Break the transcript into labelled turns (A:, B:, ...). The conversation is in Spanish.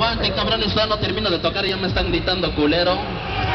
A: aguanten, cabrones, todavía no termino de tocar y ya me están gritando culero.